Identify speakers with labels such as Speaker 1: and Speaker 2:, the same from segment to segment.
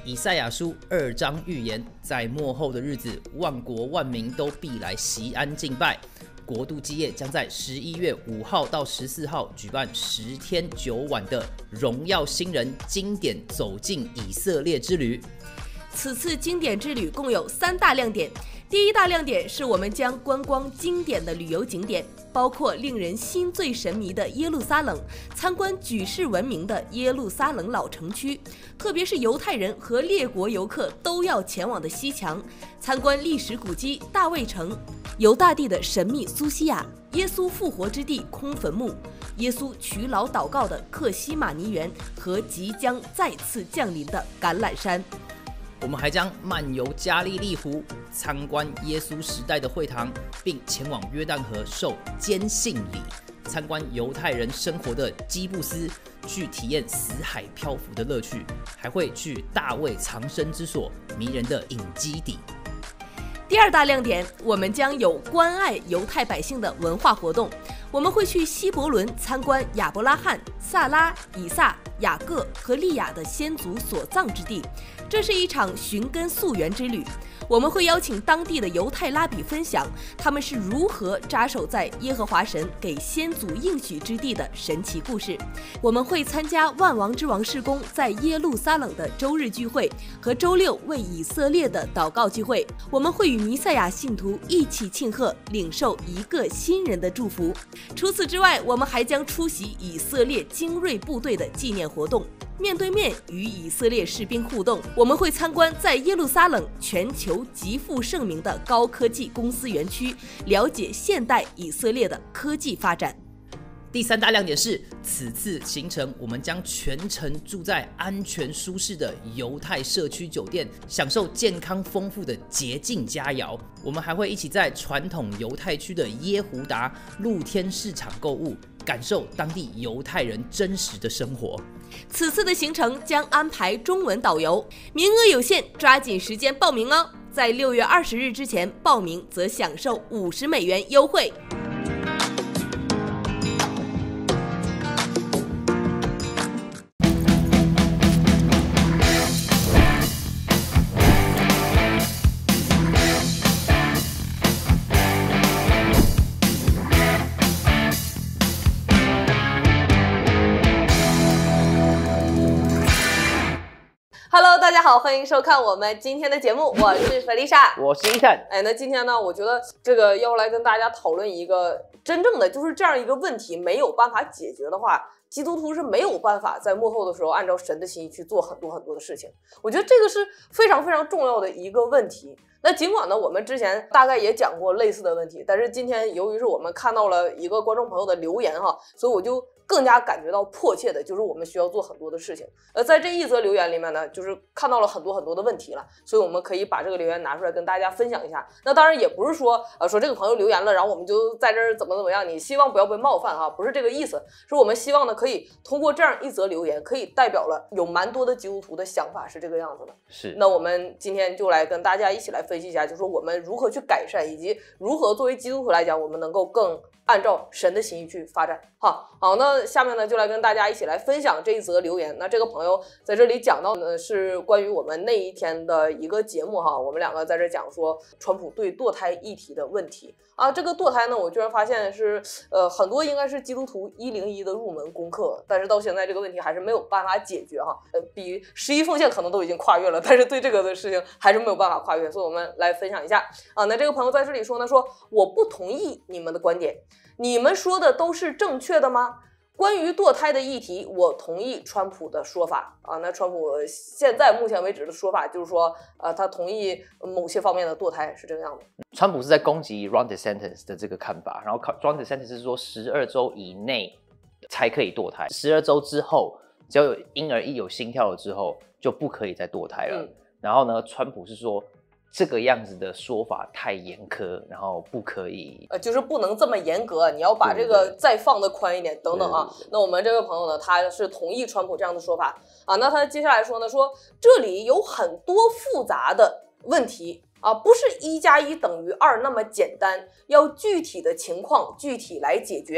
Speaker 1: 以赛亚书2章预言，在末后的日子，万国万民都必来锡安敬拜。国度基业将在11月5号到14号举办10天9晚的荣耀新人经典走进以色列之旅。
Speaker 2: 此次经典之旅共有3大亮点。第一大亮点是我们将观光经典的旅游景点，包括令人心醉神迷的耶路撒冷，参观举世闻名的耶路撒冷老城区，特别是犹太人和列国游客都要前往的西墙，参观历史古迹大卫城、犹大地的神秘苏西亚、耶稣复活之地空坟墓、耶稣劬劳祷告的克西马尼园和即将再次降临的橄榄山。
Speaker 1: 我们还将漫游加利利湖，参观耶稣时代的会堂，并前往约旦河受坚信礼，参观犹太人生活的基布斯，去体验死海漂浮的乐趣，还会去大卫藏身之所迷人的隐基底。
Speaker 2: 第二大亮点，我们将有关爱犹太百姓的文化活动。我们会去希伯伦参观亚伯拉罕、萨拉、以撒、雅各和利亚的先祖所葬之地，这是一场寻根溯源之旅。我们会邀请当地的犹太拉比分享他们是如何扎守在耶和华神给先祖应许之地的神奇故事。我们会参加万王之王事工在耶路撒冷的周日聚会和周六为以色列的祷告聚会。我们会与弥赛亚信徒一起庆贺，领受一个新人的祝福。除此之外，我们还将出席以色列精锐部队的纪念活动，面对面与以色列士兵互动。我们会参观在耶路撒冷全球极负盛名的高科技公司园区，了解现代以色列的科技发展。
Speaker 1: 第3大亮点是，此次行程我们将全程住在安全舒适的犹太社区酒店，享受健康丰富的洁净佳肴。我们还会一起在传统犹太区的耶胡达露天市场购物，感受当地犹太人真实的生活。
Speaker 2: 此次的行程将安排中文导游，名额有限，抓紧时间报名哦！在6月20日之前报名，则享受$50优惠。Hello， 大家好，欢迎收看我们今天的节目，我是弗丽莎，
Speaker 1: 我是伊森。
Speaker 2: 那今天呢，我觉得这个要来跟大家讨论一个真正的就是这样一个问题没有办法解决的话，基督徒是没有办法在末后的时候按照神的心意去做很多的事情。我觉得这个是非常重要的一个问题。那尽管呢，我们之前大概也讲过类似的问题，但是今天由于是我们看到了一个观众朋友的留言哈，所以我就更加感觉到迫切的就是我们需要做很多的事情。在这一则留言里面呢，就是看到了很多的问题了，所以我们可以把这个留言拿出来跟大家分享一下。那当然也不是说说这个朋友留言了，然后我们就在这儿怎么样，你希望不要被冒犯哈，不是这个意思，是我们希望呢可以通过这样一则留言，可以代表了有蛮多的基督徒的想法是这个样子的。是，那我们今天就来跟大家一起来分析一下，就是说我们如何去改善，以及如何作为基督徒来讲，我们能够更按照神的心意去发展。好，那下面呢就来跟大家一起来分享这一则留言。那这个朋友在这里讲到呢是关于我们那一天的一个节目哈，我们两个在这讲说川普对堕胎议题的问题啊。这个堕胎呢，我居然发现是很多应该是基督徒101的入门功课，但是到现在这个问题还是没有办法解决哈。比11奉献可能都已经跨越了，但是对这个的事情还是没有办法跨越，所以我们来分享一下啊。那这个朋友在这里说呢，说我不同意你们的观点，你们说的都是正确的吗？关于堕胎的议题，我同意川普的说法啊。那川普现在目前为止的说法就是说，他同意某些方面的堕胎是这个样子。
Speaker 3: 川普是在攻击 Ron DeSantis 的这个看法，然后 Ron DeSantis 是说12周以内才可以堕胎，12周之后，只要有婴儿一有心跳了之后，就不可以再堕胎了。然后呢，川普是说，这个样子的说法太严苛，然后不可以，
Speaker 2: 就是不能这么严格，你要把这个再放得宽一点，等等啊。那我们这位朋友呢，他是同意川普这样的说法啊。那他接下来说呢，说这里有很多复杂的问题啊，不是1+1等于2那么简单，要具体的情况具体来解决。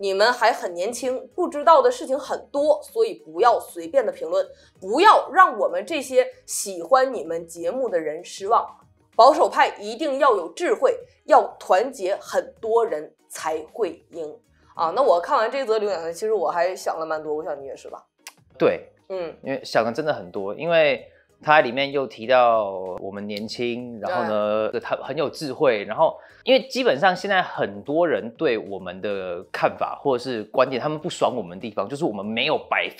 Speaker 2: 你们还很年轻，不知道的事情很多，所以不要随便的评论，不要让我们这些喜欢你们节目的人失望。保守派一定要有智慧，要团结很多人才会赢啊！那我看完这则留言呢，其实我还想了蛮多，我想你也是吧？
Speaker 3: 对，因为想的真的很多，因为它里面又提到我们年轻，然后呢，他很有智慧，然后因为基本上现在很多人对我们的看法或者是观点，他们不爽我们的地方，就是我们没有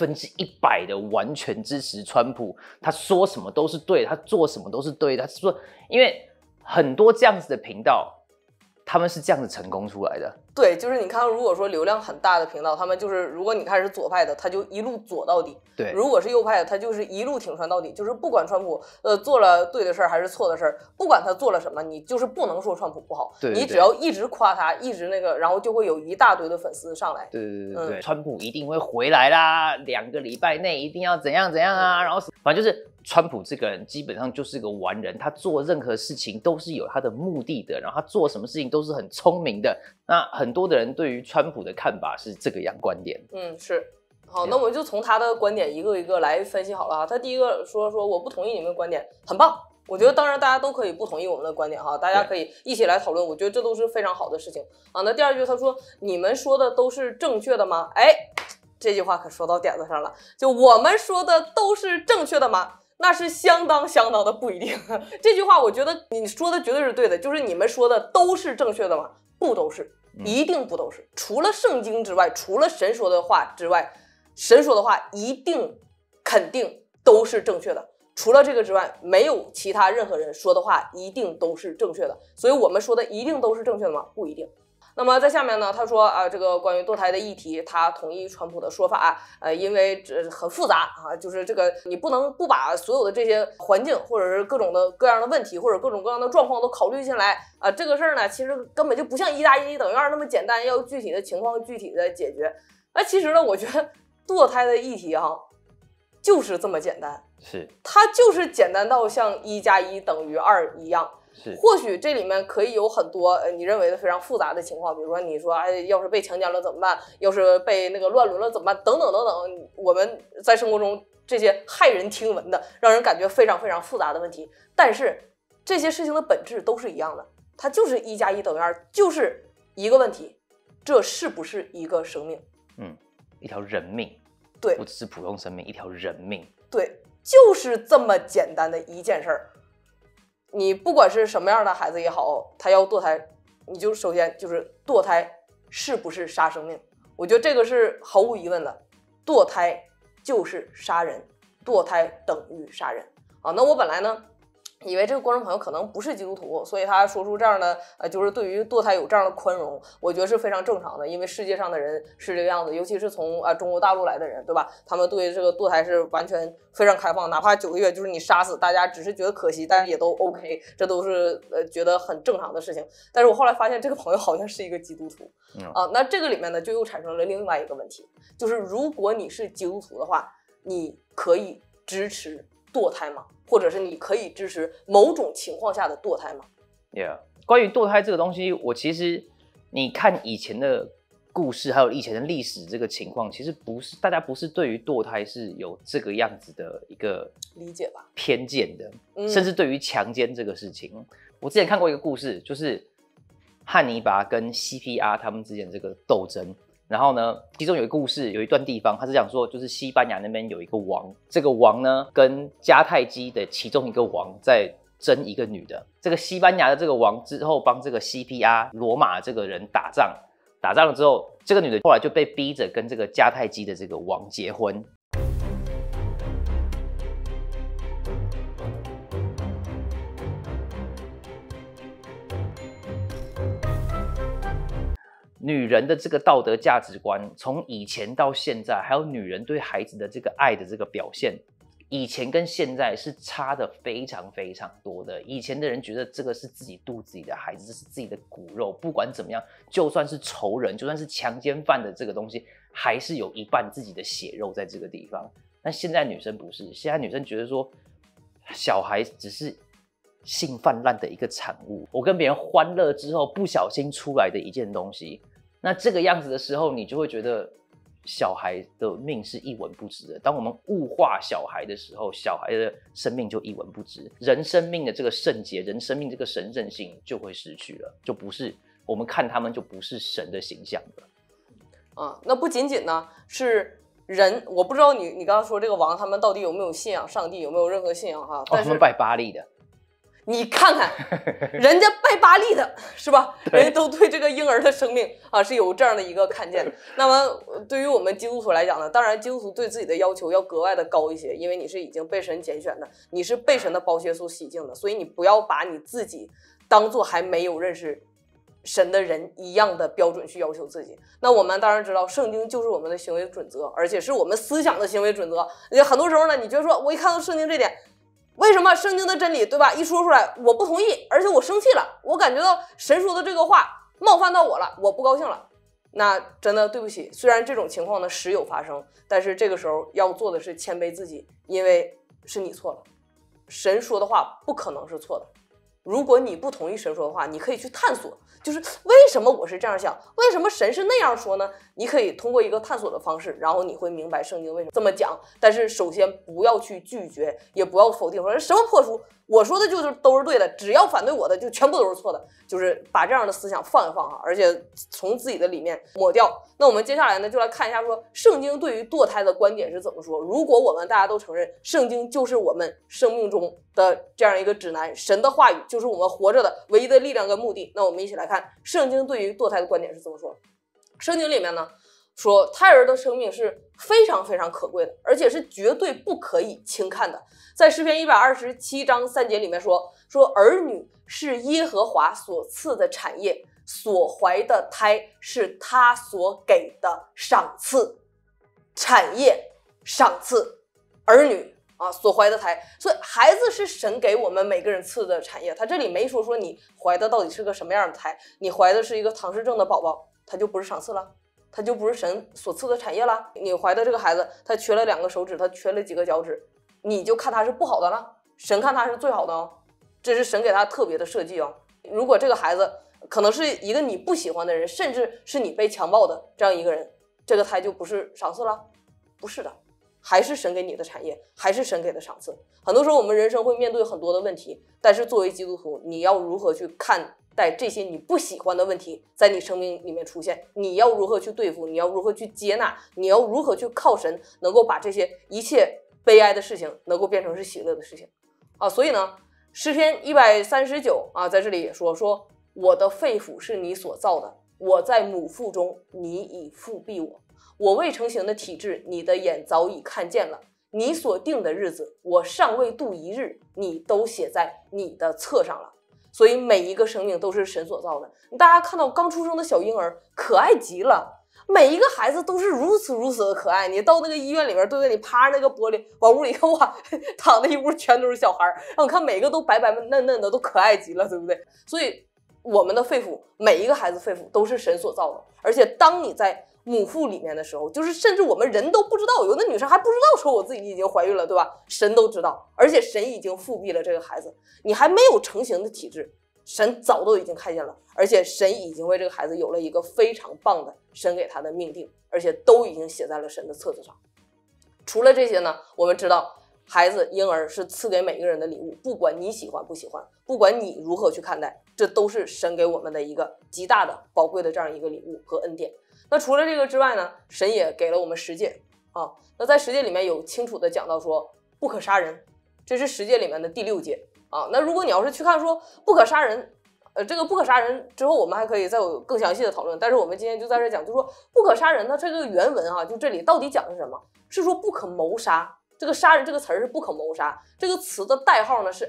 Speaker 3: 100%的完全支持川普，他说什么都是对，他做什么都是对，他说，因为很多这样子的频道，他们是这样子成功出来的。
Speaker 2: 对，就是你看，如果说流量很大的频道，他们就是如果你看是左派的，他就一路左到底；
Speaker 3: 对，
Speaker 2: 如果是右派的，他就是一路挺川到底。就是不管川普做了对的事儿还是错的事儿，不管他做了什么，你就是不能说川普不好。
Speaker 3: 对，
Speaker 2: 你只要一直夸他，一直那个，然后就会有一大堆的粉丝上来。
Speaker 3: 对，川普一定会回来啦，2个礼拜内一定要怎样啊，然后反正就是川普这个人基本上就是个完人，他做任何事情都是有他的目的的，然后他做什么事情都是很聪明的。那很多的人对于川普的看法是这个样观点。
Speaker 2: 是。好，那我们就从他的观点一个一个来分析好了哈。他第一个说我不同意你们的观点，很棒。我觉得当然大家都可以不同意我们的观点哈，大家可以一起来讨论，我觉得这都是非常好的事情啊。那第二句他说你们说的都是正确的吗？哎，这句话可说到点子上了，就我们说的都是正确的吗？那是相当的不一定。这句话我觉得你说的绝对是对的，就是你们说的都是正确的吗？不都是，一定不都是。除了圣经之外，除了神说的话之外，神说的话一定肯定都是正确的。除了这个之外，没有其他任何人说的话一定都是正确的。所以我们说的一定都是正确的吗？不一定。那么在下面呢，他说这个关于堕胎的议题，他同意川普的说法，因为这很复杂啊，就是这个你不能不把所有的这些环境或者是各种的各样的问题或者各种各样的状况都考虑进来啊，这个事儿呢，其实根本就不像1+1等于2那么简单，要具体的情况具体的解决。其实呢，我觉得堕胎的议题就是这么简单，是它就是简单到像1+1等于2一样。或许这里面可以有很多你认为的非常复杂的情况，比如说你说要是被强奸了怎么办，要是被那个乱伦了怎么办，等等等等，我们在生活中这些骇人听闻的让人感觉非常复杂的问题，但是这些事情的本质都是一样的，它就是1+1等于2，就是一个问题，这是不是一个生命？
Speaker 3: 一条人命。对，不只是普通生命，一条人命。对，
Speaker 2: 就是这么简单的一件事儿。你不管是什么样的孩子也好，他要堕胎，你就首先就是堕胎是不是杀生命？我觉得这个是毫无疑问的，堕胎就是杀人，堕胎等于杀人啊。那我本来呢，以为这个观众朋友可能不是基督徒，所以他说出这样的就是对于堕胎有这样的宽容，我觉得是非常正常的，因为世界上的人是这个样子，尤其是从中国大陆来的人，对吧？他们对这个堕胎是完全非常开放，哪怕9个月就是你杀死，大家只是觉得可惜，但是也都 OK， 这都是觉得很正常的事情。但是我后来发现这个朋友好像是一个基督徒那这个里面呢就又产生了另外一个问题，就是如果你是基督徒的话，你可以支持堕胎吗？或者是你可以支持某种情况下的堕胎吗？
Speaker 3: Yeah， 关于堕胎这个东西，我其实你看以前的故事，还有以前的历史这个情况，其实不是大家不是对于堕胎是有这个样子的一个
Speaker 2: 理解吧，
Speaker 3: 偏见的，甚至对于强奸这个事情，我之前看过一个故事，就是汉尼拔跟 CPR 他们之间这个斗争。然后呢，其中有一个故事，有一段地方，他是讲说，就是西班牙那边有一个王，这个王呢跟迦太基的其中一个王在争一个女的。这个西班牙的这个王之后帮这个 CPR 罗马这个人打仗，打仗了之后，这个女的后来就被逼着跟这个迦太基的这个王结婚。女人的这个道德价值观，从以前到现在，还有女人对孩子的这个爱的这个表现，以前跟现在是差的非常多的。以前的人觉得这个是自己肚子里的孩子，这是自己的骨肉，不管怎么样，就算是仇人，就算是强奸犯的这个东西，还是有一半自己的血肉在这个地方。但现在女生不是，现在女生觉得说，小孩只是性泛滥的一个产物，我跟别人欢乐之后不小心出来的一件东西。 那这个样子的时候，你就会觉得小孩的命是一文不值的。当我们物化小孩的时候，小孩的生命就一文不值，人生命的这个圣洁，人生命这个神圣性就会失去了，就不是我们看他们就不是神的形象了。
Speaker 2: 那不仅仅呢是人，我不知道你刚刚说这个王他们到底有没有信仰上帝，有没有任何信仰哈？但是
Speaker 3: 他们拜巴力的。
Speaker 2: 你看看，人家拜巴力的是吧？人家都对这个婴儿的生命是有这样的一个看见的。那么对于我们基督徒来讲呢，当然基督徒对自己的要求要格外的高一些，因为你是已经被神拣选的，你是被神的宝血所洗净的，所以你不要把你自己当做还没有认识神的人一样的标准去要求自己。那我们当然知道圣经就是我们的行为准则，而且是我们思想的行为准则。很多时候呢，你觉得说我一看到圣经这点，为什么圣经的真理对吧一说出来我不同意，而且我生气了，我感觉到神说的这个话冒犯到我了，我不高兴了，那真的对不起。虽然这种情况呢时有发生，但是这个时候要做的是谦卑自己，因为是你错了，神说的话不可能是错的。如果你不同意神说的话，你可以去探索，就是为什么我是这样想，为什么神是那样说呢？你可以通过一个探索的方式，然后你会明白圣经为什么这么讲。但是首先不要去拒绝，也不要否定说什么破书，我说的就是都是对的，只要反对我的就全部都是错的，就是把这样的思想放一放而且从自己的里面抹掉。那我们接下来呢，就来看一下说圣经对于堕胎的观点是怎么说。如果我们大家都承认圣经就是我们生命中的这样一个指南，神的话语就是我们活着的唯一的力量跟目的，那我们一起来看圣经对于堕胎的观点是怎么说。圣经里面呢说，胎儿的生命是非常非常可贵的，而且是绝对不可以轻看的。在诗篇127章3节里面说儿女是耶和华所赐的产业，所怀的胎是他所给的赏赐。产业、赏赐、儿女所怀的胎，所以孩子是神给我们每个人赐的产业。他这里没说你怀的到底是个什么样的胎，你怀的是一个唐氏症的宝宝，他就不是赏赐了，他就不是神所赐的产业了。你怀的这个孩子，他缺了2个手指，他缺了几个脚趾，你就看他是不好的了，神看他是最好的哦，这是神给他特别的设计哦。如果这个孩子可能是一个你不喜欢的人，甚至是你被强暴的这样一个人，这个胎就不是赏赐了，不是的，还是神给你的产业，还是神给的赏赐。很多时候我们人生会面对很多的问题，但是作为基督徒，你要如何去看待这些你不喜欢的问题在你生命里面出现，你要如何去对付，你要如何去接纳，你要如何去靠神能够把这些一切悲哀的事情能够变成是喜乐的事情所以呢诗篇139在这里也说我的肺腑是你所造的，我在母腹中你已复庇我，我未成形的体质你的眼早已看见了，你所定的日子我尚未度一日，你都写在你的册上了。所以每一个生命都是神所造的。大家看到刚出生的小婴儿可爱极了，每一个孩子都是如此的可爱。你到那个医院里面，对着你趴着那个玻璃往屋里看，哇，躺的一屋全都是小孩，让我看每个都白白嫩嫩的，都可爱极了，对不对？所以我们的肺腑，每一个孩子肺腑都是神所造的。而且当你在母腹里面的时候，就是甚至我们人都不知道，有的女生还不知道说我自己已经怀孕了，对吧？神都知道，而且神已经复庇了这个孩子，你还没有成型的体质，神早都已经看见了，而且神已经为这个孩子有了一个非常棒的神给他的命定，而且都已经写在了神的册子上。除了这些呢，我们知道孩子婴儿是赐给每个人的礼物，不管你喜欢不喜欢，不管你如何去看待，这都是神给我们的一个极大的宝贵的这样一个礼物和恩典。那除了这个之外呢，神也给了我们十诫那在十诫里面有清楚的讲到说不可杀人，这是十诫里面的第6诫那如果你要是去看说不可杀人，这个不可杀人之后我们还可以再有更详细的讨论，但是我们今天就在这讲，就说不可杀人，它这个原文就这里到底讲的是什么？是说不可谋杀，这个杀人这个词儿是不可谋杀，这个词的代号呢是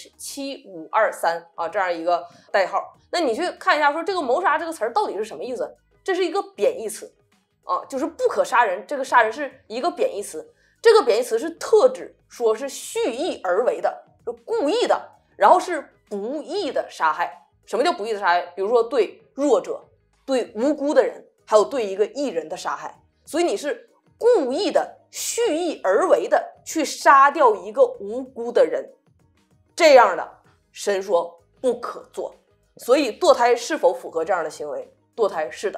Speaker 2: H7523这样一个代号。那你去看一下说这个谋杀这个词儿到底是什么意思？这是一个贬义词就是不可杀人，这个杀人是一个贬义词，这个贬义词是特指说是蓄意而为的，是故意的，然后是不义的杀害。什么叫不义的杀害？比如说对弱者、对无辜的人，还有对一个义人的杀害。所以你是故意的、蓄意而为的去杀掉一个无辜的人，这样的神说不可做。所以堕胎是否符合这样的行为？堕胎是的，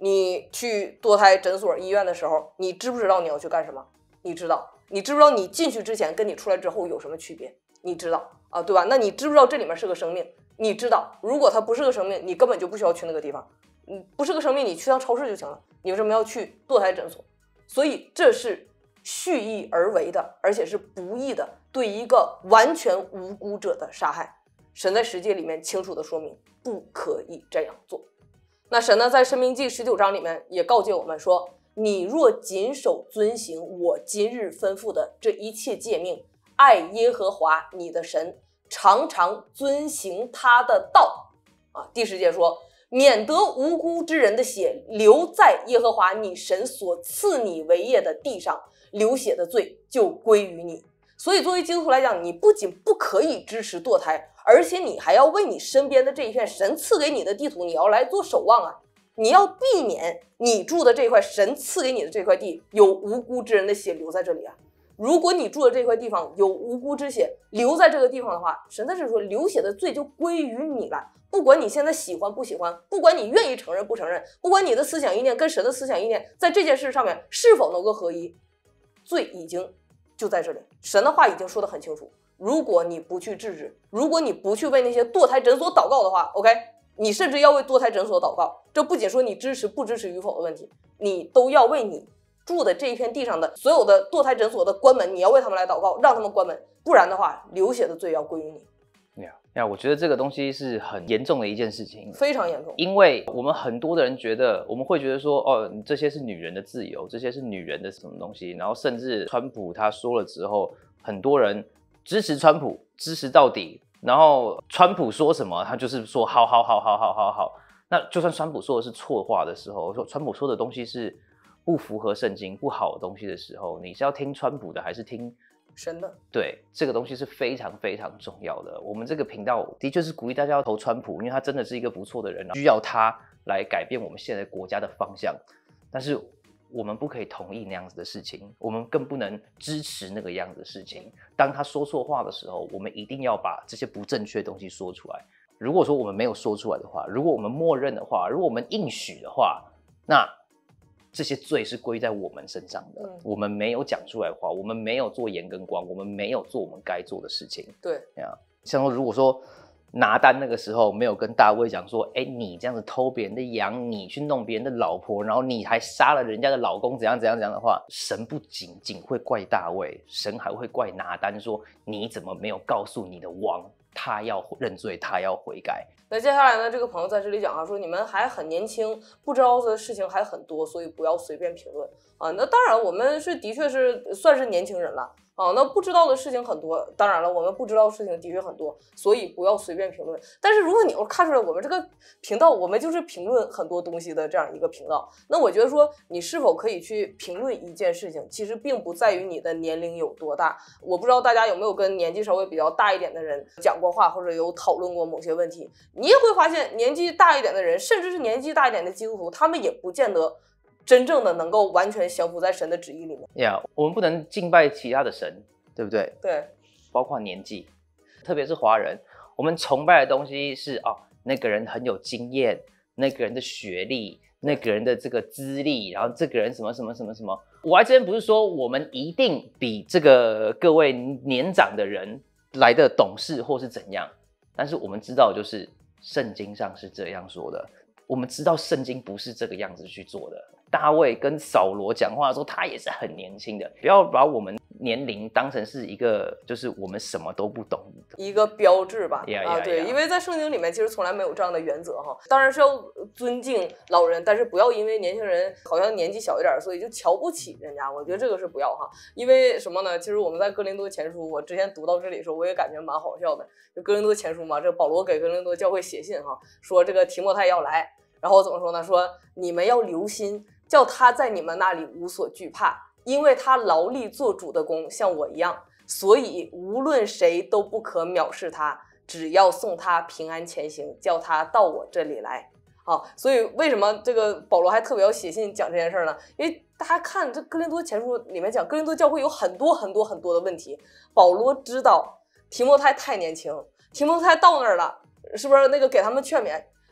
Speaker 2: 你去堕胎诊所、医院的时候，你知不知道你要去干什么？你知道。你知不知道你进去之前跟你出来之后有什么区别？你知道啊，对吧？那你知不知道这里面是个生命？你知道。如果它不是个生命，你根本就不需要去那个地方。不是个生命，你去趟超市就行了。你为什么要去堕胎诊所？所以这是蓄意而为的，而且是不义的，对一个完全无辜者的杀害。神在十诫里面清楚的说明，不可以这样做。那神呢，在申命记19章里面也告诫我们说，你若谨守遵行我今日吩咐的这一切诫命，爱耶和华你的神，常常遵行他的道。第10节说，免得无辜之人的血流在耶和华你神所赐你为业的地上，流血的罪就归于你。所以作为基督徒来讲，你不仅不可以支持堕胎，而且你还要为你身边的这一片神赐给你的地图，你要来做守望啊！你要避免你住的这块神赐给你的这块地有无辜之人的血流在这里啊！如果你住的这块地方有无辜之血流在这个地方的话，神在这说流血的罪就归于你了。不管你现在喜欢不喜欢，不管你愿意承认不承认，不管你的思想意念跟神的思想意念在这件事上面是否能够合一，罪已经就在这里。神的话已经说得很清楚，如果你不去制止，如果你不去为那些堕胎诊所祷告的话 OK， 你甚至要为堕胎诊所祷告。这不仅说你支持不支持与否的问题，你都要为你住的这一片地上的所有的堕胎诊所的关门，你要为他们来祷告，让他们关门，不然的话流血的罪要归于你。
Speaker 3: 我觉得这个东西是很严重的一件事情，
Speaker 2: 非常严重。
Speaker 3: 因为我们很多的人觉得，我们会觉得说，哦，这些是女人的自由，这些是女人的什么东西，然后甚至川普他说了之后，很多人支持川普，支持到底，然后川普说什么，他就是说好。那就算川普说的是错话的时候，说川普说的东西是不符合圣经、不好的东西的时候，你是要听川普的还是听
Speaker 2: 神的？
Speaker 3: 对，这个东西是非常非常重要的。我们这个频道的确是鼓励大家要投川普，因为他真的是一个不错的人，需要他来改变我们现在国家的方向。但是我们不可以同意那样子的事情，我们更不能支持那个样子的事情。当他说错话的时候，我们一定要把这些不正确的东西说出来。如果说我们没有说出来的话，如果我们默认的话，如果我们应许的话，那这些罪是归在我们身上的。我们没有讲出来的话，我们没有做盐跟光，我们没有做我们该做的事情。
Speaker 2: 对，
Speaker 3: 像说如果说拿单那个时候没有跟大卫讲说，你这样子偷别人的羊，你去弄别人的老婆，然后你还杀了人家的老公，怎样的话，神不仅会怪大卫，神还会怪拿单说，你怎么没有告诉你的王，他要认罪，他要悔改。
Speaker 2: 那接下来呢，这个朋友在这里讲说，你们还很年轻，不知道的事情还很多，所以不要随便评论啊。那当然，我们的确是算是年轻人了啊。那不知道的事情很多，当然了，我们不知道的事情的确很多，所以不要随便评论。但是如果你要看出来，我们这个频道，我们就是评论很多东西的这样一个频道，那我觉得说，你是否可以去评论一件事情，其实并不在于你的年龄有多大。我不知道大家有没有跟年纪稍微比较大一点的人讲过话，或者有讨论过某些问题。你也会发现年纪大一点的人，甚至是年纪大一点的基督徒，他们也不见得真正的能够完全降服在神的旨意里面。
Speaker 3: 我们不能敬拜其他的神，对不对？
Speaker 2: 对，
Speaker 3: 包括年纪，特别是华人，我们崇拜的东西是那个人很有经验，那个人的学历，那个人的这个资历，然后这个人什么。我在这边不是说我们一定比这个各位年长的人来的懂事或是怎样，但是我们知道就是圣经上是这样说的，我们知道圣经不是这个样子去做的。大卫跟扫罗讲话的时候，他也是很年轻的，不要把我们年龄当成是一个就是我们什么都不懂的
Speaker 2: 一个标志吧。
Speaker 3: 对，
Speaker 2: 因为在圣经里面其实从来没有这样的原则哈。当然是要尊敬老人，但是不要因为年轻人好像年纪小一点，所以就瞧不起人家。我觉得这个是不要哈。因为什么呢？其实我们在哥林多前书，我之前读到这里的时候，我也感觉蛮好笑的。就哥林多前书嘛，这保罗给哥林多教会写信哈，说这个提摩太要来，然后怎么说呢？说你们要留心，叫他在你们那里无所惧怕，因为他劳力做主的工，像我一样，所以无论谁都不可藐视他，只要送他平安前行，叫他到我这里来。所以为什么这个保罗还特别要写信讲这件事呢？因为大家看这哥林多前书里面讲，哥林多教会有很多的问题，保罗知道提摩太太年轻，提摩太到那儿了，是不是那个给他们劝勉？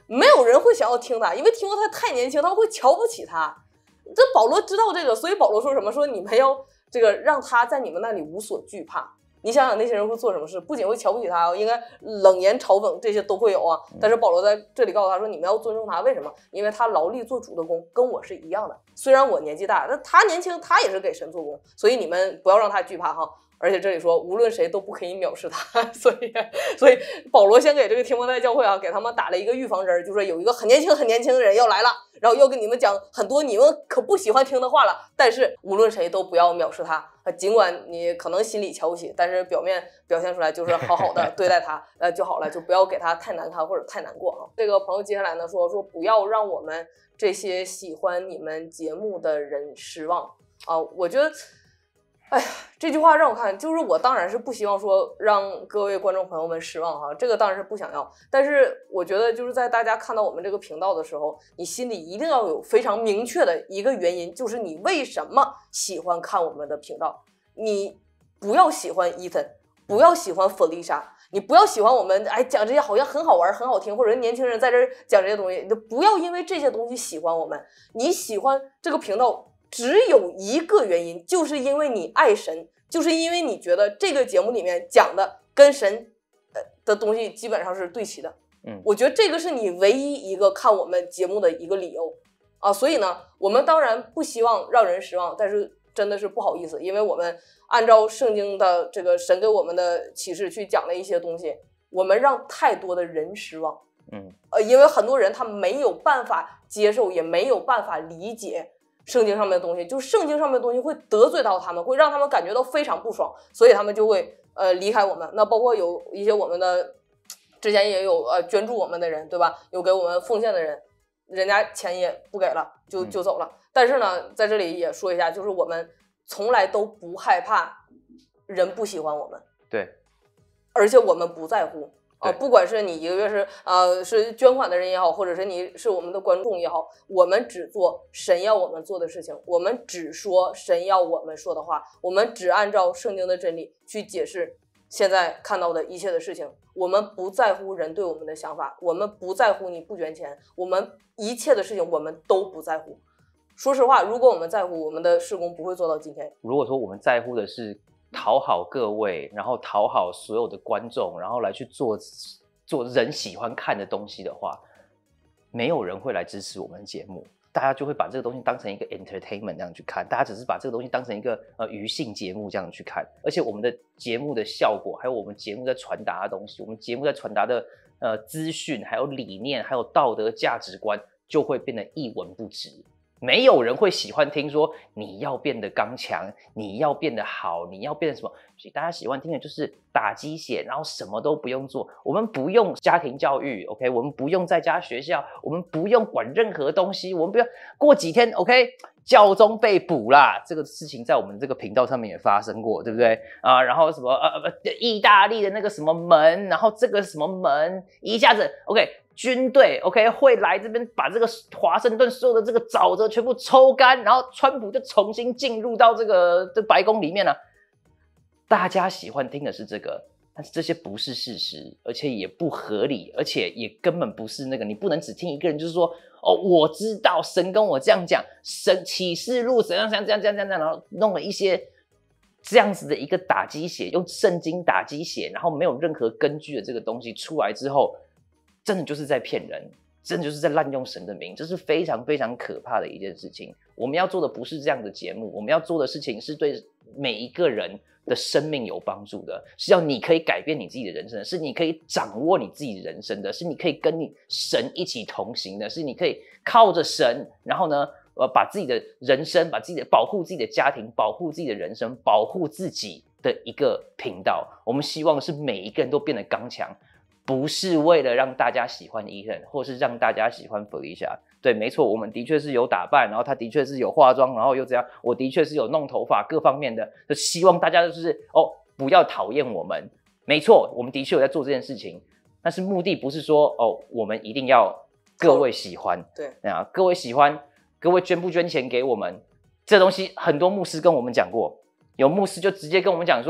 Speaker 2: 没有人会想要听他，因为听说他太年轻，他们会瞧不起他。这保罗知道这个，所以保罗说什么？说你们要这个让他在你们那里无所惧怕。你想想那些人会做什么事？不仅会瞧不起他，应该冷言嘲讽这些都会有啊。但是保罗在这里告诉他说，你们要尊重他，为什么？因为他劳力做主的工跟我是一样的，虽然我年纪大，但他年轻，他也是给神做工，所以你们不要让他惧怕哈。而且这里说，无论谁都不可以藐视他，所以保罗先给这个提摩太教会啊，给他们打了一个预防针，就说有一个很年轻的人要来了，然后要跟你们讲很多你们可不喜欢听的话了，但是无论谁都不要藐视他，尽管你可能心里瞧不起，但是表面表现出来就是好好的对待他就好了，就不要给他太难堪或者太难过啊。这个朋友接下来呢说不要让我们这些喜欢你们节目的人失望啊，我觉得。哎呀，这句话让我看，就是我当然是不希望说让各位观众朋友们失望哈，这个当然是不想要。但是我觉得就是在大家看到我们这个频道的时候，你心里一定要有非常明确的一个原因，就是你为什么喜欢看我们的频道。你不要喜欢 Ethan， 不要喜欢 Felicia， 你不要喜欢我们讲这些好像很好玩很好听，或者年轻人在这讲这些东西，你就不要因为这些东西喜欢我们。你喜欢这个频道只有一个原因，就是因为你爱神，就是因为你觉得这个节目里面讲的跟神的东西基本上是对齐的。我觉得这个是你唯一一个看我们节目的一个理由啊。所以呢，我们当然不希望让人失望，但是真的是不好意思，因为我们按照圣经的这个神给我们的启示去讲了一些东西，我们让太多的人失望。因为很多人他没有办法接受，也没有办法理解圣经上面的东西，就是圣经上面的东西会得罪到他们，会让他们感觉到非常不爽，所以他们就会离开我们。那包括有一些我们的之前也有捐助我们的人，对吧？有给我们奉献的人，人家钱也不给了，就走了。但是呢，在这里也说一下，就是我们从来都不害怕人不喜欢我们，
Speaker 3: 对，
Speaker 2: 而且我们不在乎。不管是你一个月是捐款的人也好，或者是你是我们的观众也好，我们只做神要我们做的事情，我们只说神要我们说的话，我们只按照圣经的真理去解释现在看到的一切的事情。我们不在乎人对我们的想法，我们不在乎你不捐钱，我们一切的事情我们都不在乎。说实话，如果我们在乎，我们的事工不会做到今天。
Speaker 3: 如果说我们在乎的是讨好各位，然后讨好所有的观众，然后来去做人喜欢看的东西的话，没有人会来支持我们的节目。大家就会把这个东西当成一个 entertainment 这样去看，大家只是把这个东西当成一个娱性节目这样去看。而且我们的节目的效果，还有我们节目在传达的东西，我们节目在传达的资讯，还有理念，还有道德价值观，就会变得一文不值。没有人会喜欢听说你要变得刚强，你要变得好，你要变得什么，所以大家喜欢听的就是打鸡血，然后什么都不用做。我们不用家庭教育 OK， 我们不用在家学校，我们不用管任何东西，我们不用过几天 OK 教宗被捕啦，这个事情在我们这个频道上面也发生过，对不对啊？然后什么意大利的那个什么门，然后这个什么门一下子 OK，军队 OK 会来这边把这个华盛顿所有的这个沼泽全部抽干，然后川普就重新进入到这白宫里面了。大家喜欢听的是这个，但是这些不是事实，而且也不合理，而且也根本不是那个。你不能只听一个人就是说我知道神跟我这样讲，神启示录怎样，然后弄了一些这样子的一个打鸡血，用圣经打鸡血，然后没有任何根据的这个东西出来之后，真的就是在骗人，真的就是在滥用神的名，这是非常非常可怕的一件事情。我们要做的不是这样的节目，我们要做的事情是对每一个人的生命有帮助的，是要你可以改变你自己的人生的，是你可以掌握你自己的人生的，是你可以跟你神一起同行的，是你可以靠着神，然后呢把自己的人生，把自己的保护自己的家庭，保护自己的人生，保护自己的一个频道。我们希望是每一个人都变得刚强，不是为了让大家喜欢Ethan，或是让大家喜欢Felicia。对，没错，我们的确是有打扮，然后他的确是有化妆，然后又这样，我的确是有弄头发，各方面的，就希望大家就是不要讨厌我们。没错，我们的确有在做这件事情，但是目的不是说我们一定要各位喜欢，
Speaker 2: 对
Speaker 3: 啊，各位喜欢，各位捐不捐钱给我们，这东西很多牧师跟我们讲过，有牧师就直接跟我们讲说，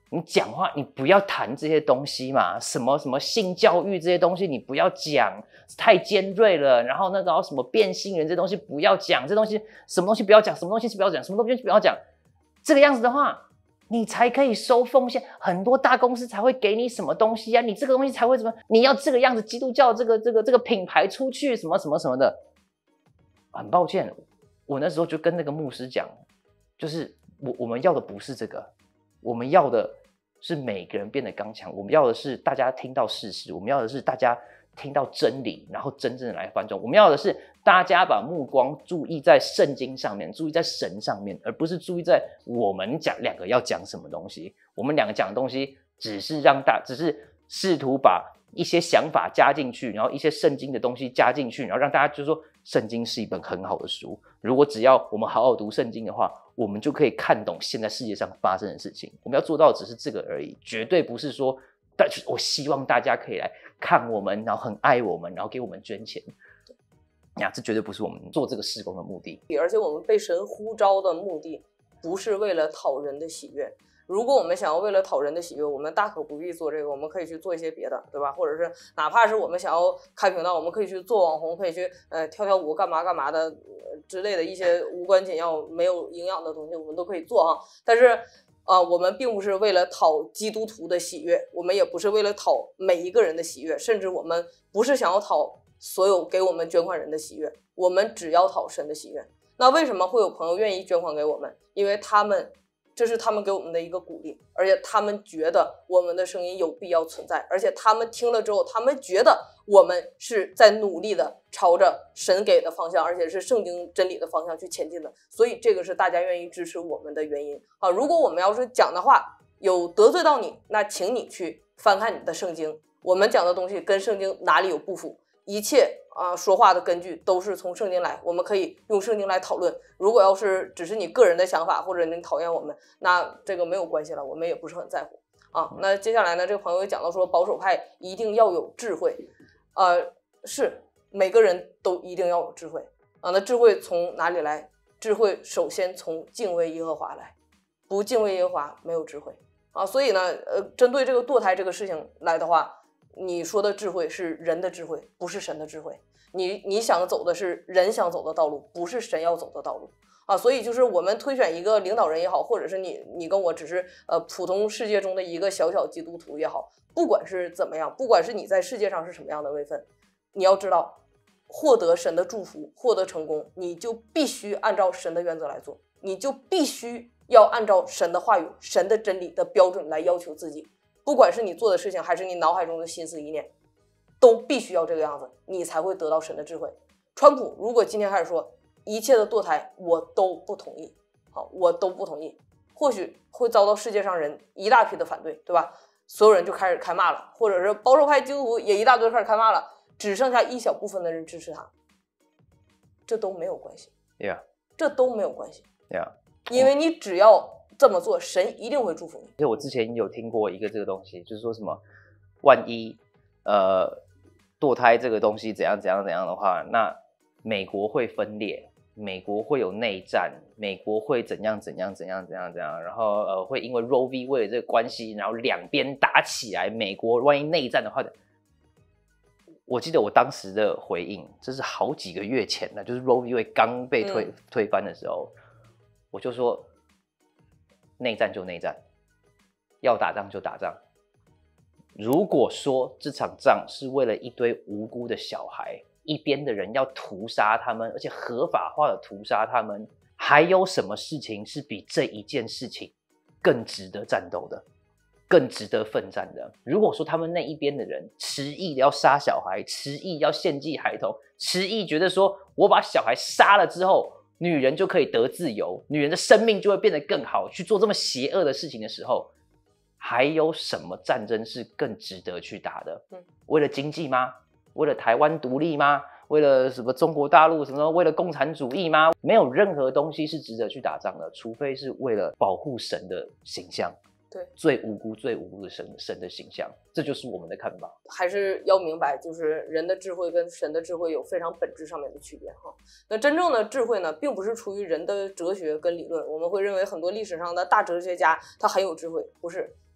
Speaker 3: 你讲话你不要谈这些东西嘛，什么性教育这些东西你不要讲，太尖锐了。然后那个什么变性人这东西不要讲，这东西什么东西不要讲，什么东西不要讲，什么东西不要讲。这个样子的话，你才可以收奉献，很多大公司才会给你什么东西啊，你这个东西才会什么，你要这个样子，基督教这个品牌出去什么什么什么的。很抱歉，我那时候就跟那个牧师讲，就是我们要的不是这个，我们要的是每个人变得刚强，我们要的是大家听到事实，我们要的是大家听到真理，然后真正的来翻转。我们要的是大家把目光注意在圣经上面，注意在神上面，而不是注意在我们两个要讲什么东西。我们两个讲的东西只是试图把一些想法加进去，然后一些圣经的东西加进去，然后让大家就说圣经是一本很好的书。如果只要我们好好读圣经的话，我们就可以看懂现在世界上发生的事情。我们要做到的只是这个而已，绝对不是说我希望大家可以来看我们，然后很爱我们，然后给我们捐钱。这绝对不是我们做这个事工的目的。
Speaker 2: 而且我们被神呼召的目的不是为了讨人的喜悦。如果我们想要为了讨人的喜悦，我们大可不必做这个，我们可以去做一些别的，对吧？或者是哪怕是我们想要开频道，我们可以去做网红，可以去跳舞干嘛干嘛的之类的一些无关紧要没有营养的东西，我们都可以做啊。但是我们并不是为了讨基督徒的喜悦，我们也不是为了讨每一个人的喜悦，甚至我们不是想要讨所有给我们捐款人的喜悦，我们只要讨神的喜悦。那为什么会有朋友愿意捐款给我们？因为这是他们给我们的一个鼓励，而且他们觉得我们的声音有必要存在，而且他们听了之后，他们觉得我们是在努力的朝着神给的方向，而且是圣经真理的方向去前进的，所以这个是大家愿意支持我们的原因啊。如果我们要是讲的话有得罪到你，那请你去翻看你的圣经，我们讲的东西跟圣经哪里有不符，一切说话的根据都是从圣经来，我们可以用圣经来讨论。如果要是只是你个人的想法，或者你讨厌我们，那这个没有关系了，我们也不是很在乎啊。那接下来呢，这个朋友也讲到说保守派一定要有智慧，是每个人都一定要有智慧啊。那智慧从哪里来？智慧首先从敬畏耶和华来，不敬畏耶和华没有智慧啊。所以呢，针对这个堕胎这个事情来的话，你说的智慧是人的智慧，不是神的智慧。你想走的是人想走的道路，不是神要走的道路啊。所以就是我们推选一个领导人也好，或者是你跟我只是普通世界中的一个小小基督徒也好，不管是怎么样，不管是你在世界上是什么样的位分，你要知道获得神的祝福，获得成功，你就必须按照神的原则来做，你就必须要按照神的话语、神的真理的标准来要求自己。不管是你做的事情，还是你脑海中的心思意念，都必须要这个样子，你才会得到神的智慧。川普如果今天开始说一切的堕胎我都不同意，好，我都不同意，或许会遭到世界上人一大批的反对，对吧？所有人就开始开骂了，或者是保守派基督徒也一大堆开始开骂了，只剩下一小部分的人支持他，这都没有关系。这都没有关系。因为你只要这么做，神一定会祝福你。
Speaker 3: 就我之前有听过一个这个东西，就是说什么，万一堕胎这个东西怎样的话，那美国会分裂，美国会有内战，美国会怎样，然后会因为 Roe v 为了这个关系，然后两边打起来，美国万一内战的话，我记得我当时的回应，这是好几个月前的，就是 Roe v 刚被推翻的时候，我就说。内战就内战，要打仗就打仗。如果说这场仗是为了一堆无辜的小孩，一边的人要屠杀他们，而且合法化的屠杀他们，还有什么事情是比这一件事情更值得战斗的，更值得奋战的？如果说他们那一边的人迟疑要杀小孩，迟疑要献祭孩童，迟疑觉得说我把小孩杀了之后女人就可以得自由，女人的生命就会变得更好，去做这么邪恶的事情的时候，还有什么战争是更值得去打的？为了经济吗？为了台湾独立吗？为了什么中国大陆什么？为了共产主义吗？没有任何东西是值得去打仗的，除非是为了保护神的形象。
Speaker 2: 对，
Speaker 3: 最无辜的神的形象，这就是我们的看法。
Speaker 2: 还是要明白，就是人的智慧跟神的智慧有非常本质上面的区别哈。那真正的智慧呢，并不是出于人的哲学跟理论，我们会认为很多历史上的大哲学家他很有智慧，不是，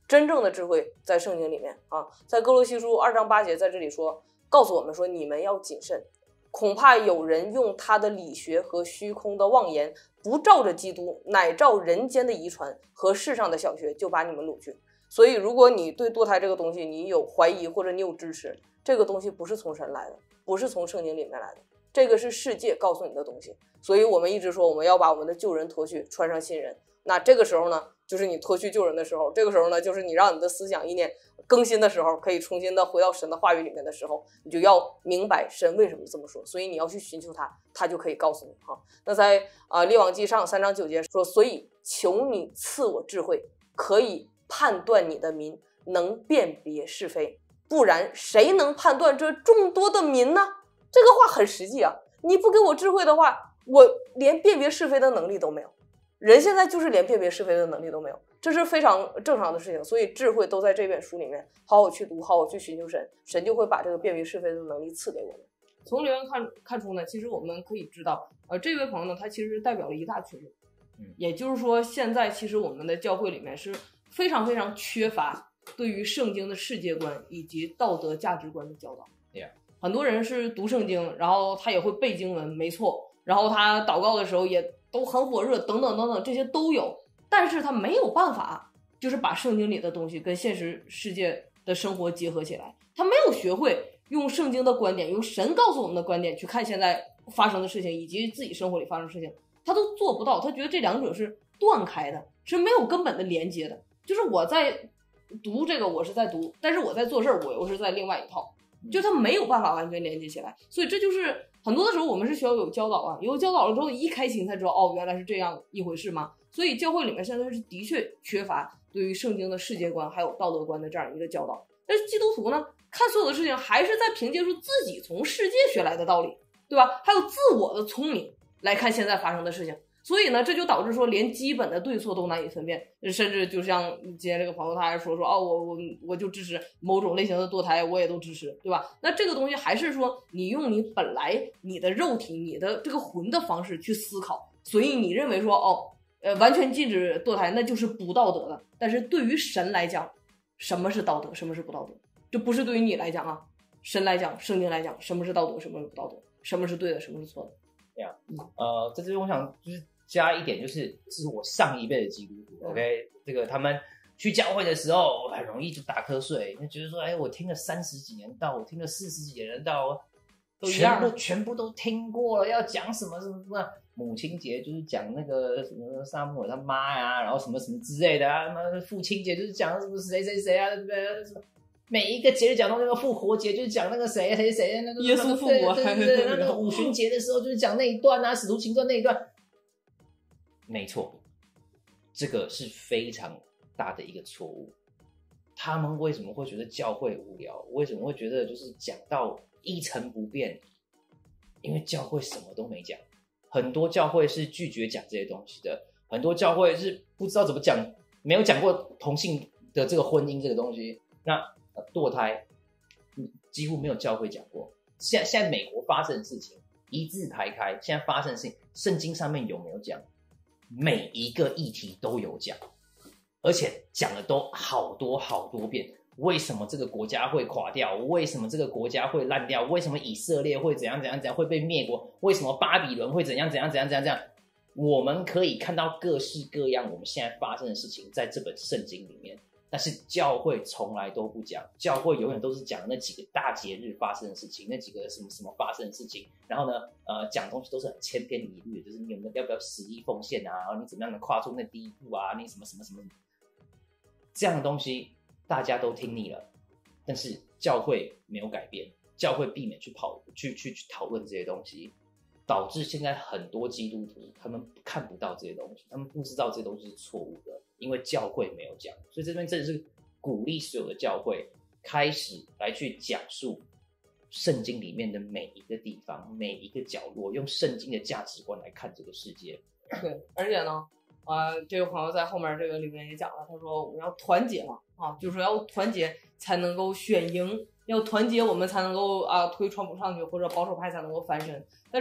Speaker 2: 真正的智慧在圣经里面啊，在哥罗西书2章8节在这里说，告诉我们说，你们要谨慎，恐怕有人用他的理学和虚空的妄言，不照着基督，乃照人间的遗传和世上的小学，就把你们掳去。所以如果你对堕胎这个东西你有怀疑或者你有支持，这个东西不是从神来的，不是从圣经里面来的，这个是世界告诉你的东西。所以我们一直说我们要把我们的旧人脱去，穿上新人。那这个时候呢，就是你脱去旧人的时候，这个时候呢，就是你让你的思想意念更新的时候，可以重新的回到神的话语里面的时候，你就要明白神为什么这么说，所以你要去寻求他，他就可以告诉你哈。那在列王记上3章9节说，所以求你赐我智慧，可以判断你的民，能辨别是非，不然谁能判断这众多的民呢？这个话很实际啊，你不给我智慧的话，我连辨别是非的能力都没有。人现在就是连辨别是非的能力都没有，这是非常正常的事情。所以智慧都在这本书里面，好好去读，好好去寻求神，神就会把这个辨别是非的能力赐给我们。从留言看出呢，其实我们可以知道，这位朋友呢，他其实代表了一大群人，也就是说，现在其实我们的教会里面是非常非常缺乏对于圣经的世界观以及道德价值观的教导。很多人是读圣经，然后他也会背经文，没错，然后他祷告的时候也都很火热，等等等等，这些都有，但是他没有办法就是把圣经里的东西跟现实世界的生活结合起来，他没有学会用圣经的观点，用神告诉我们的观点去看现在发生的事情以及自己生活里发生的事情，他都做不到，他觉得这两者是断开的，是没有根本的连接的，就是我在读这个我是在读，但是我在做事我又是在另外一套，就他没有办法完全连接起来。所以这就是很多的时候我们是需要有教导啊，有教导了之后一开心才知道，哦，原来是这样一回事吗？所以教会里面现在是的确缺乏对于圣经的世界观还有道德观的这样一个教导。但是基督徒呢，看所有的事情还是在凭借出自己从世界学来的道理，对吧？还有自我的聪明来看现在发生的事情。所以呢，这就导致说连基本的对错都难以分辨，甚至就像今天这个朋友他还说哦，我就支持某种类型的堕胎，我也都支持，对吧？那这个东西还是说你用你本来你的肉体你的这个魂的方式去思考，所以你认为说完全禁止堕胎那就是不道德的。但是对于神来讲，什么是道德，什么是不道德，这不是对于你来讲啊，神来讲，圣经来讲，什么是道德，什么是不道德，什么是对的，什么是错的。
Speaker 3: 这样，在这边我想就是加一点，就是这是我上一辈的基督徒 ，OK， 这个他们去教会的时候很容易就打瞌睡，就觉得说，我听了30几年道，我听了40几年道，
Speaker 2: 都一样，
Speaker 3: 全部都听过了，要讲什么什么什么，母亲节就是讲那个什么撒母耳他妈呀，然后什么什么之类的啊，父亲节就是讲什么谁谁谁啊，对不对？什么每一个节日讲到那个复活节，就是讲那个谁谁谁那个
Speaker 2: 耶稣复活，
Speaker 3: 对，那个五旬节的时候就是讲那一段啊，使徒行传那一段。没错，这个是非常大的一个错误。他们为什么会觉得教会无聊？为什么会觉得就是讲到一成不变？因为教会什么都没讲，很多教会是拒绝讲这些东西的，很多教会是不知道怎么讲，没有讲过同性的这个婚姻这个东西。那堕胎几乎没有教会讲过。现在美国发生的事情一字排开，现在发生的事情圣经上面有没有讲？每一个议题都有讲，而且讲的都好多好多遍。为什么这个国家会垮掉？为什么这个国家会烂掉？为什么以色列会怎样怎样怎样会被灭国？为什么巴比伦会怎样怎样怎样怎样怎样？我们可以看到各式各样我们现在发生的事情在这本圣经里面，但是教会从来都不讲，教会永远都是讲那几个大节日发生的事情，那几个什么什么发生的事情，然后呢，讲东西都是很千篇一律的，就是你们要不要实力奉献啊，然后你怎么样能跨出那第一步啊，你什么什么什么这样的东西大家都听腻了，但是教会没有改变，教会避免去讨论这些东西，导致现在很多基督徒他们看不到这些东西，他们不知道这些东西是错误的，因为教会没有讲。所以这边真的是鼓励所有的教会开始来去讲述圣经里面的每一个地方每一个角落，用圣经的价值观来看这个世界。
Speaker 2: 对，而且呢这个朋友在后面这个里面也讲了，他说我们要团结嘛，就是说要团结才能够选赢，要团结我们才能够推川普上去，或者保守派才能够翻身。但是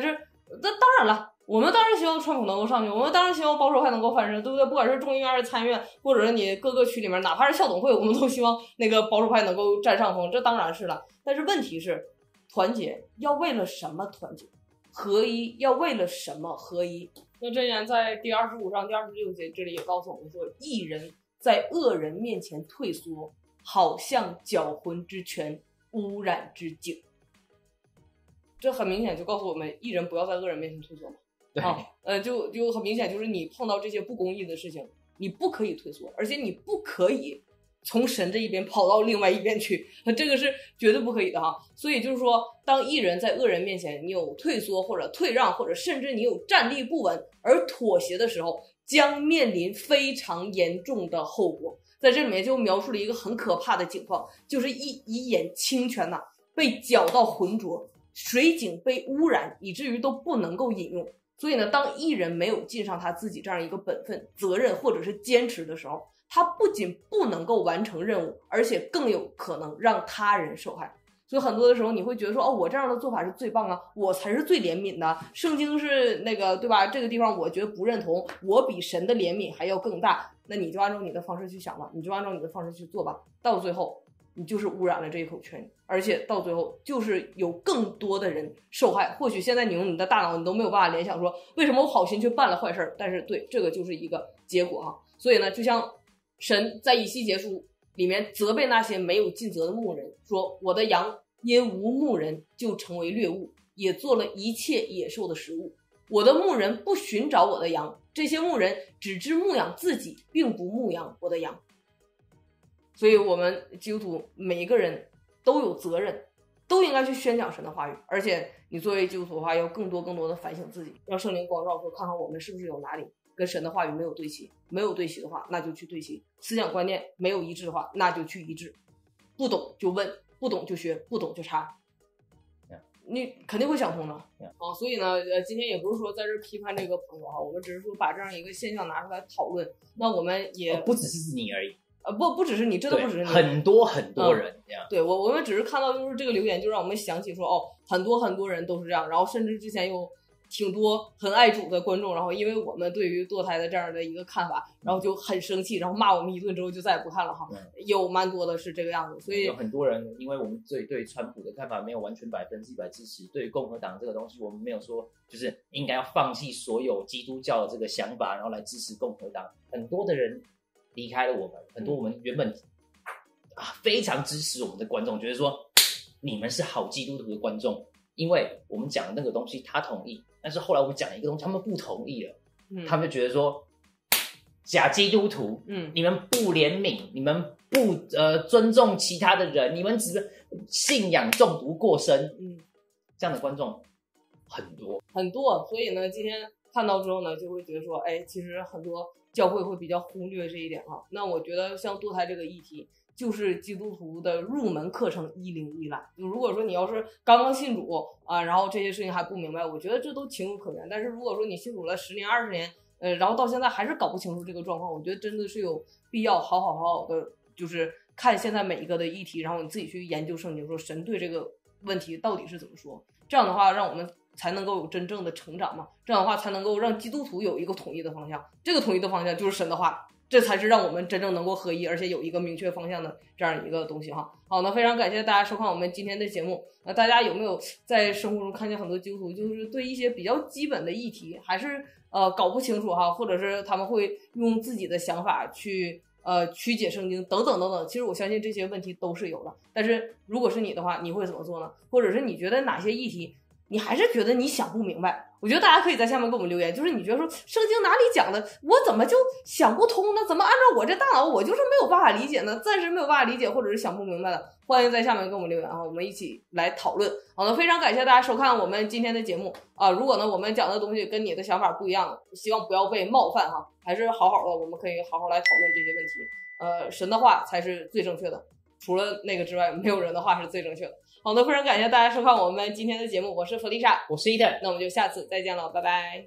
Speaker 2: 那当然了，我们当然希望川普能够上去，我们当然希望保守派能够翻身，对不对？不管是众议院还是参议院，或者是你各个区里面，哪怕是校董会，我们都希望那个保守派能够占上风，这当然是了。但是问题是，团结要为了什么团结？合一要为了什么合一？那箴言在第25章第26节这里也告诉我们说，义人在恶人面前退缩，好像搅浑之泉，污染之井。这很明显就告诉我们，义人不要在恶人面前退缩嘛。
Speaker 3: 对，
Speaker 2: 就很明显，就是你碰到这些不公义的事情，你不可以退缩，而且你不可以从神这一边跑到另外一边去，这个是绝对不可以的哈。所以就是说，当义人在恶人面前，你有退缩或者退让，或者甚至你有站立不稳而妥协的时候，将面临非常严重的后果。在这里面就描述了一个很可怕的情况，就是一眼清泉呐，被搅到浑浊，水井被污染，以至于都不能够饮用。所以呢，当义人没有尽上他自己这样一个本分、责任或者是坚持的时候，他不仅不能够完成任务，而且更有可能让他人受害。所以很多的时候你会觉得说，哦，我这样的做法是最棒啊，我才是最怜悯的，圣经是那个对吧，这个地方我觉得不认同，我比神的怜悯还要更大，那你就按照你的方式去想吧，你就按照你的方式去做吧，到最后你就是污染了这一口泉，而且到最后就是有更多的人受害。或许现在你用你的大脑你都没有办法联想说，为什么我好心却办了坏事，但是对，这个就是一个结果哈。所以呢，就像神在以西结书里面责备那些没有尽责的牧人，说我的羊因无牧人就成为掠物，也做了一切野兽的食物。我的牧人不寻找我的羊，这些牧人只知牧养自己，并不牧养我的羊。所以我们基督徒每一个人都有责任，都应该去宣讲神的话语，而且你作为基督徒的话，要更多的反省自己，让圣灵光照，说看看我们是不是有哪里跟神的话语没有对齐，没有对齐的话，那就去对齐；思想观念没有一致的话，那就去一致。不懂就问，不懂就学，不懂就查，你肯定会想通的。所以呢，今天也不是说在这批判这个朋友哈，我们只是说把这样一个现象拿出来讨论。那我们也
Speaker 3: 不只是你而已。
Speaker 2: 不只是你，真的不只是你，
Speaker 3: 很多人这样。
Speaker 2: 对，我们只是看到就是这个留言，就让我们想起说，哦，很多人都是这样，然后甚至之前有挺多很爱主的观众，然后因为我们对于堕胎的这样的一个看法，然后就很生气，然后骂我们一顿之后就再也不看了哈。有蛮多的是这个样子，所以
Speaker 3: 有很多人因为我们对川普的看法没有完全100%支持，对于共和党这个东西我们没有说就是应该要放弃所有基督教的这个想法，然后来支持共和党。很多的人离开了我们，很多我们原本非常支持我们的观众，觉得说你们是好基督徒的观众，因为我们讲的那个东西他同意，但是后来我们讲一个东西他们不同意了，他们就觉得说假基督徒，你们不怜悯，你们不尊重其他的人，你们只是信仰中毒过深，这样的观众很多，
Speaker 2: 所以呢，今天看到之后呢，就会觉得说，哎，其实很多教会会比较忽略这一点哈。那我觉得像堕胎这个议题，就是基督徒的入门课程101了。如果说你要是刚刚信主啊，然后这些事情还不明白，我觉得这都情有可原。但是如果说你信主了10年20年，然后到现在还是搞不清楚这个状况，我觉得真的是有必要好好的，就是看现在每一个的议题，然后你自己去研究圣经，说神对这个问题到底是怎么说。这样的话，让我们才能够有真正的成长嘛，这样的话才能够让基督徒有一个统一的方向，这个统一的方向就是神的话，这才是让我们真正能够合一，而且有一个明确方向的这样一个东西哈。好，那非常感谢大家收看我们今天的节目。那大家有没有在生活中看见很多基督徒就是对一些比较基本的议题还是搞不清楚哈，或者是他们会用自己的想法去曲解圣经等等等等，其实我相信这些问题都是有的。但是如果是你的话，你会怎么做呢？或者是你觉得哪些议题你还是觉得你想不明白？我觉得大家可以在下面给我们留言，就是你觉得说圣经哪里讲的我怎么就想不通呢？怎么按照我这大脑我就是没有办法理解呢？暂时没有办法理解或者是想不明白的，欢迎在下面给我们留言啊，我们一起来讨论。好的，非常感谢大家收看我们今天的节目啊。如果呢我们讲的东西跟你的想法不一样，希望不要被冒犯哈，还是好好的我们可以好好来讨论这些问题。神的话才是最正确的，除了那个之外，没有人的话是最正确的。好的，非常感谢大家收看我们今天的节目，我是弗丽莎，
Speaker 3: 我是伊登，
Speaker 2: 那我们就下次再见了，拜拜。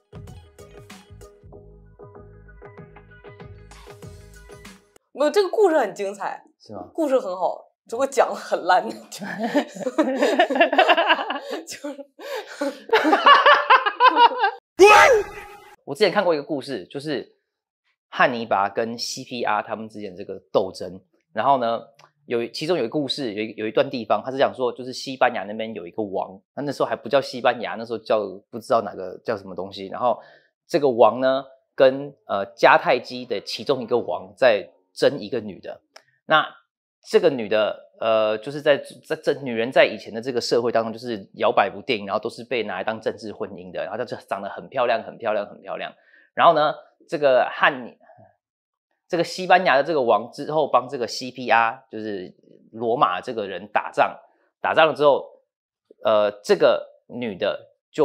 Speaker 2: 没有，这个故事很精彩，
Speaker 3: 是吗？
Speaker 2: 故事很好，只不过讲得很烂。 就是
Speaker 3: 我之前看过一个故事，就是汉尼拔跟 CPR 他们之间这个斗争。然后呢，其中有一个故事，有一段地方，他是讲说，就是西班牙那边有一个王，那时候还不叫西班牙，那时候叫不知道哪个叫什么东西。然后这个王呢，跟迦太基的其中一个王在争一个女的。那这个女的，就是在女人在以前的这个社会当中，就是摇摆不定，然后都是被拿来当政治婚姻的，然后她就长得很漂亮，很漂亮，很漂亮。然后呢，这个西班牙的这个王之后帮这个 CPR， 就是罗马这个人打仗了之后，这个女的就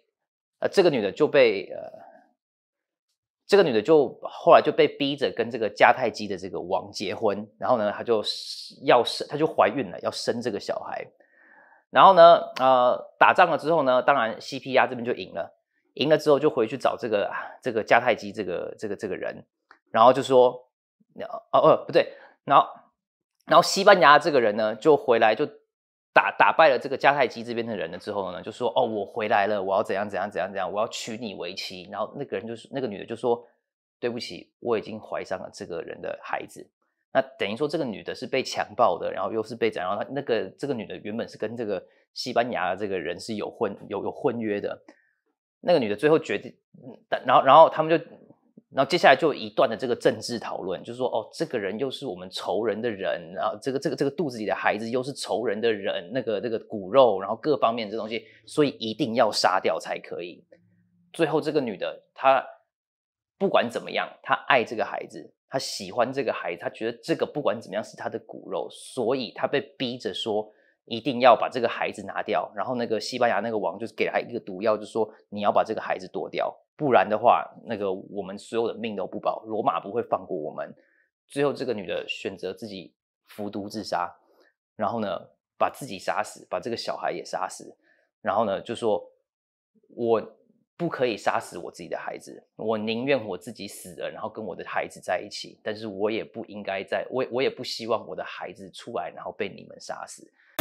Speaker 3: 后来就被逼着跟这个迦太基的这个王结婚。然后呢，她就怀孕了，要生这个小孩。然后呢，打仗了之后呢，当然 CPR 这边就赢了之后就回去找这个迦太基这个人。然后就说，不对，然后西班牙这个人呢，就回来就打败了这个迦太基这边的人了之后呢，就说我回来了，我要怎样，我要娶你为妻。然后那个女的就说，对不起，我已经怀上了这个人的孩子。那等于说这个女的是被强暴的，然后又是被怎样？这个女的原本是跟这个西班牙的这个人是有婚约的。那个女的最后决定，然后他们就。然后接下来就有一段的这个政治讨论，就是说，这个人又是我们仇人的人，然后这个肚子里的孩子又是仇人的人，那个骨肉，然后各方面这东西，所以一定要杀掉才可以。最后这个女的，她不管怎么样，她爱这个孩子，她喜欢这个孩子，她觉得这个不管怎么样是她的骨肉，所以她被逼着说一定要把这个孩子拿掉。然后那个西班牙那个王就给了她一个毒药，就说你要把这个孩子夺掉。不然的话，我们所有的命都不保，罗马不会放过我们。最后这个女的选择自己服毒自杀，然后呢把自己杀死，把这个小孩也杀死。然后呢就说，我不可以杀死我自己的孩子，我宁愿我自己死了，然后跟我的孩子在一起，但是我也不应该我也不希望我的孩子出来然后被你们杀死。